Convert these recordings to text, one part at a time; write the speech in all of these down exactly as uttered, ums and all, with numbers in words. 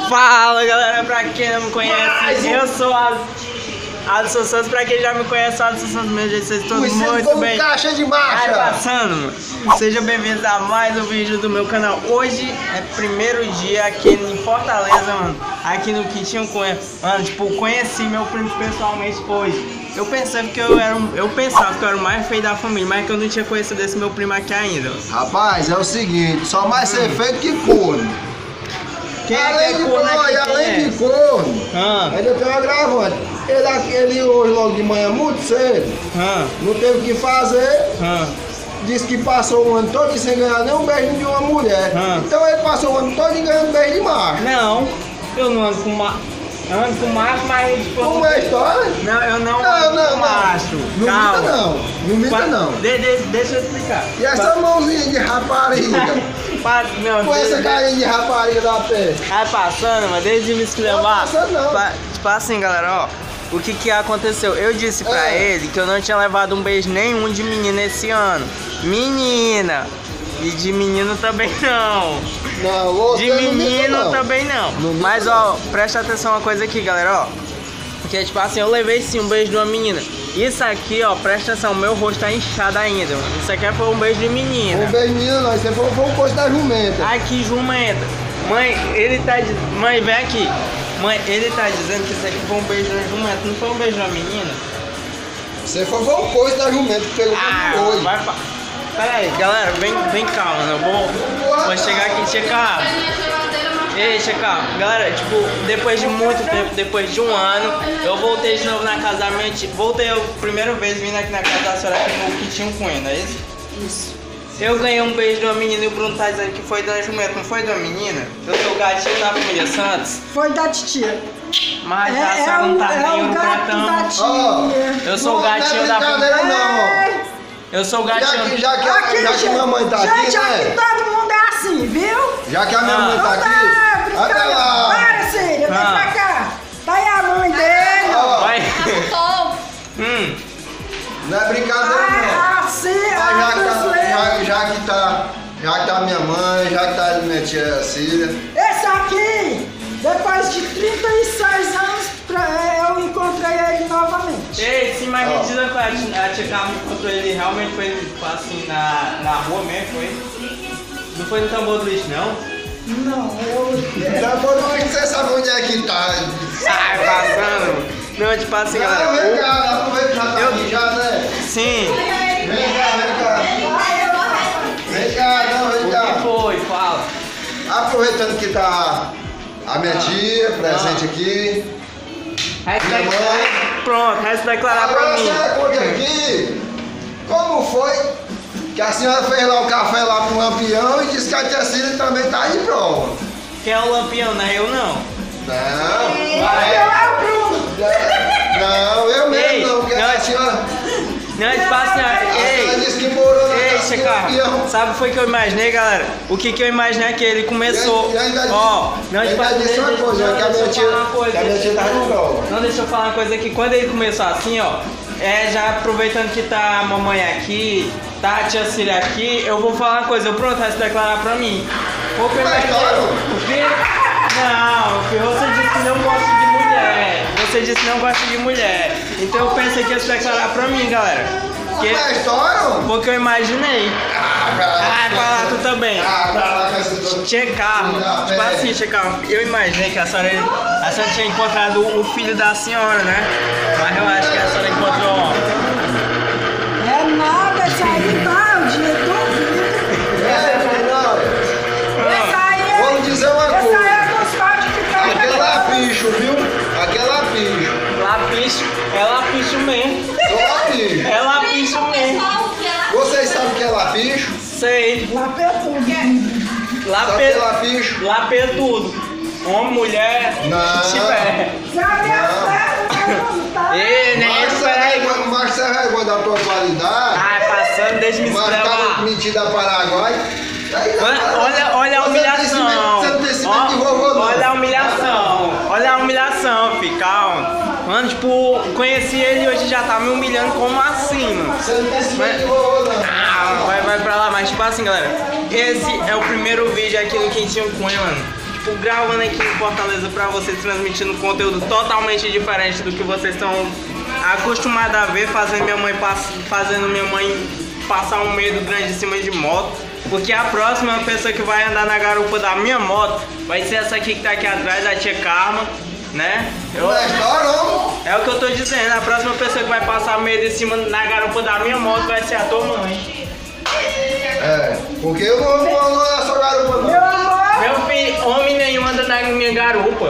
Fala galera, pra quem não me conhece, eu sou a Alisson Santos, pra quem já me conhece, Alisson Santos, meu jeito, vocês estão muito bem. Caixa de marcha. Vai passando, sejam bem-vindos a mais um vídeo do meu canal. Hoje é primeiro dia aqui em Fortaleza, mano, aqui no Quintinho Cunha. Mano, tipo, conheci meu primo pessoalmente hoje. Eu pensava que eu era um, eu pensava que eu era o mais feio da família, mas que eu não tinha conhecido esse meu primo aqui ainda. Rapaz, é o seguinte, só mais ser feio que corno. Quem é além que é de corno corno, aqui? além Quem é? de corno, Ah. ainda tem um agravante. Ele, ele hoje logo de manhã muito cedo, Ah. não teve o que fazer. Ah. Disse que passou o ano todo sem ganhar nem um beijo de uma mulher. Ah. Então ele passou o ano todo ganhando beijo de macho. Não, eu não ando com macho. Eu ando com macho, mas tipo. Como é a história? Não, eu não, Não, ando não, com não. macho. Não Calma. minta não. Não minta Pa- não. De, de, deixa eu explicar. E essa mãozinha de rapariga? Pa- não, Com essa de- carinha de rapariga da pé? Vai passando, mas desde me escrever. Não passa não. Pa- Tipo assim, galera, ó. O que que aconteceu? Eu disse pra É. ele que eu não tinha levado um beijo nenhum de menina esse ano. Menina! E de menino também não. Não, você De não minta, menino não. também não. Não minta, Mas ó, presta atenção uma coisa aqui, galera, ó. Porque tipo assim, eu levei sim um beijo de uma menina. Isso aqui, ó, presta atenção, meu rosto tá inchado ainda, mano. Isso aqui foi um beijo de menina. Um beijo menino não, isso aí foi, foi um coisa da jumenta. Ai, que jumenta. Mãe, ele tá dizendo. Mãe, vem aqui. Mãe, ele tá dizendo que isso aqui foi um beijo da jumenta, não foi um beijo da menina? Isso aí foi, foi um coisa da jumenta que pegou Ah, pra hoje. vai pra. Pera aí, galera, vem, vem calma, eu vou, vou chegar aqui, checar. Ei, checar. Galera, tipo, depois de muito tempo, depois de um ano, eu voltei de novo na casa da minha tia. Voltei a primeira vez vindo aqui na casa da senhora aqui no Quintinho Cunha, não é isso? Isso. Eu ganhei um beijo de uma menina e o Bruno tá dizendo que foi da jumenta, não foi da menina? Eu sou o gatinho da família Santos, Foi da titia. mas É, a é senhora não o, tá é nem o no gato pratão. da tia. Eu sou o Não é gatinho da brincadeira, família. não. É. Eu sou o Já gatinho. que, já que, Aqui, já que gente, minha mãe tá aqui, gente, aqui né? todo mundo é assim, viu? Já que a minha Ah. mãe tá Não aqui, dá olha brincadeira. lá. Para, Cília, vem Ah. pra cá. Tá aí a mãe dele. Ó, Vai. Hum. não é brincadeira, não. Ah, assim, Mas ah, já, que tá, brasileiro. já, já que tá, já que tá minha mãe, já que tá minha tia Cília. Esse aqui, depois de trinta e seis anos, pra- eu encontrei ele novamente. Ei, sim, mas Ó. me diz uma coisa, a tia Carmen encontrou ele realmente foi tipo, assim na, na rua mesmo, foi? Não foi no tambor do lixo, não? Não, eu... Tá bom, não, você sabe onde é que tá. Sai passando! Não, tipo assim, Não, vem galera. cá, aproveita que já tá Eu- aqui já, né? o- Sim, Vem cá, vem cá. Vem cá, não, vem o que cá. foi? Fala. Aproveitando que tá a minha Ah. tia presente Ah. aqui. Resta Minha mãe. Pronto, resta declarar pra Agora mim. você conta aqui como foi que a senhora fez lá o café lá pro Lampião e disse que a tia Cília também tá de prova. Quem é o lampião, não é eu não. Não, Vai. É o Bruno. não, eu mesmo Ei, não, porque não, a senhora, Não, tipo assim, a senhora ei. disse que morou na Ei, casa do Checar, Lampião. sabe o que foi que eu imaginei, galera? O que que eu imaginei é que ele começou. E ainda- Ó, não, ainda tipo assim, disse uma deixa- coisa, não, que a deixa minha eu tia- falar uma coisa, que a minha tia tava de prova. Não, deixa eu falar uma coisa aqui. Quando ele começou assim, ó, é, já aproveitando que tá a mamãe aqui, tá a tia Cília aqui, eu vou falar uma coisa, eu pronto, vai se declarar pra mim. Vou Mas, perguntar. claro. O quê? Não, filho, você disse que não gosta de mulher. Você disse que não gosta de mulher. Então eu pensei que ia se declarar pra mim, galera. Que, Qual é a história? foi o que eu imaginei. Ah, pra lá. Ah, pra lá, tu também. Ah, pra lá com essa dor. Tinha carro, Ah, tipo é. assim, tinha carro. Eu imaginei que a senhora, a senhora tinha encontrado o filho da senhora, né? Mas eu acho que a senhora encontrou. É nada, esse aí tá o dia todo. É, não. Esse aí é... Vamos dizer uma Esse aí coisa. é dos cortes que tá... Aquele lapicho, viu? Aquele lapicho. Lapicho, é lapicho mesmo. Sou lapicho. É lapicho mesmo. Vocês sabem o que é lapicho? Sei. Lá perto. Sabe o que é lapicho? Lapetudo. Homem, mulher, Não. se tiver. Sabe a ferro, tá? Ei, nem Mas espera aí. você é vergonha da tua qualidade. Ai, passando, deixa me Mas cara escrever. metida Paraguai. Aí, Olha, olha, olha a Você humilhação. não tem cimento de vovô, não. Olha a humilhação. Olha a humilhação, fi, calma. Mano, tipo, conheci ele e hoje já tá me humilhando, como assim, mano? Você não tem cimento de vovô, não. Ah, vai, vai pra lá, mas tipo assim, galera, esse é o primeiro vídeo aqui no Quintinho Cunha, mano. tipo, gravando aqui em Fortaleza pra vocês, transmitindo conteúdo totalmente diferente do que vocês estão acostumados a ver, fazendo minha mãe, pass fazendo minha mãe passar um medo grande em cima de moto. Porque a próxima pessoa que vai andar na garupa da minha moto vai ser essa aqui que tá aqui atrás, a tia Karma, né? Eu, é o que eu tô dizendo, a próxima pessoa que vai passar medo em cima na garupa da minha moto vai ser a tua mãe. É, porque eu não vou andar na sua garupa, não. Meu amor! Meu filho, homem nenhum anda na minha garupa.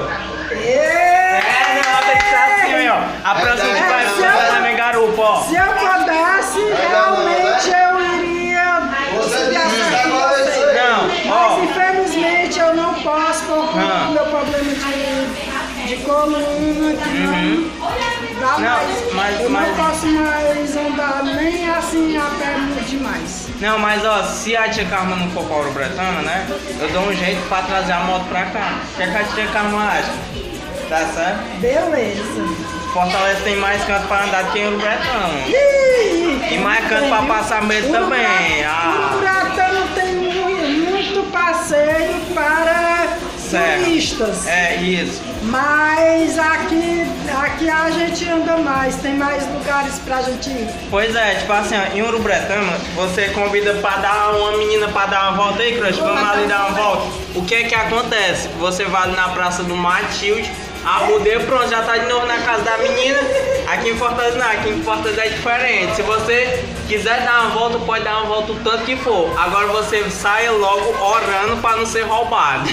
É, É, não, tem que ser assim, ó. A próxima que vai andar na minha garupa, ó. se eu pudesse, realmente eu iria. Você disse agora isso aí. Não, ó. Mas infelizmente eu não posso por conta Ah. do meu problema de, de coluna que Uhum. não dá Não, mais. mas- eu mas- não posso mais andar nem assim a pé muito demais. Não, mas ó, se a tia Karma não for para Ouro Bretana, né? Eu dou um jeito pra trazer a moto pra cá. O que, é que a tia Karma acha? Tá certo? Beleza. Fortaleza tem mais canto pra andar do que em Ouro Bretana. Ih, E mais canto pra passar medo também. Ah. O Bretano tem muito, muito passeio para Certo. turistas. É, isso. Mas aqui, aqui a gente anda mais, tem mais lugares pra gente ir. Pois é, tipo assim, ó, em Ouro Bretana, você convida pra dar uma menina pra dar uma volta aí, crush, vamos ali dar uma volta. O que é que acontece? Você vai ali na Praça do Matilde, arrudei, pronto, já tá de novo na casa da menina. Aqui em Fortaleza não, aqui em Fortaleza é diferente. Se você quiser dar uma volta, pode dar uma volta o tanto que for. Agora você saia logo orando pra não ser roubado.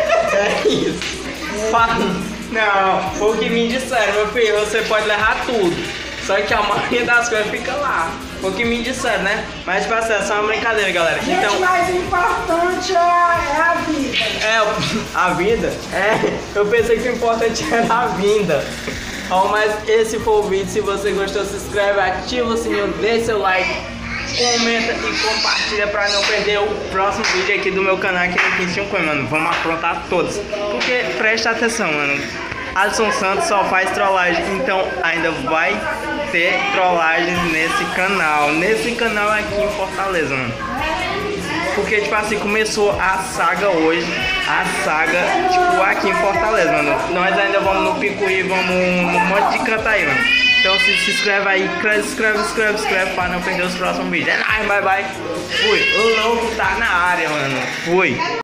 É isso. Fa- Não, foi o que me disseram, meu filho, você pode levar tudo. Só que a maioria das coisas fica lá. Foi o que me disseram, né? Mas tipo assim, é só uma brincadeira, galera. Gente, Então, mais importante é, é a vida. é, a vida? É, eu pensei que o importante era a vinda. Ó, mas esse foi o vídeo. Se você gostou, se inscreve, ativa o sininho, deixa seu like, comenta e compartilha pra não perder o próximo vídeo aqui do meu canal aqui no Quintinho Coin, mano. Vamos aprontar todos. Porque presta atenção, mano. Alisson Santos só faz trollagem, então ainda vai ter trollagens nesse canal. Nesse canal aqui em Fortaleza, mano. Porque, tipo assim, começou a saga hoje. A saga, tipo, aqui em Fortaleza, mano. Nós ainda vamos no Picuí, vamos um monte de canto aí, mano. Então se, se inscreve aí, se inscreve, se inscreve, se inscreve pra não perder os próximos vídeos. É nóis, bye bye. Fui. O louco tá na área, mano. Fui.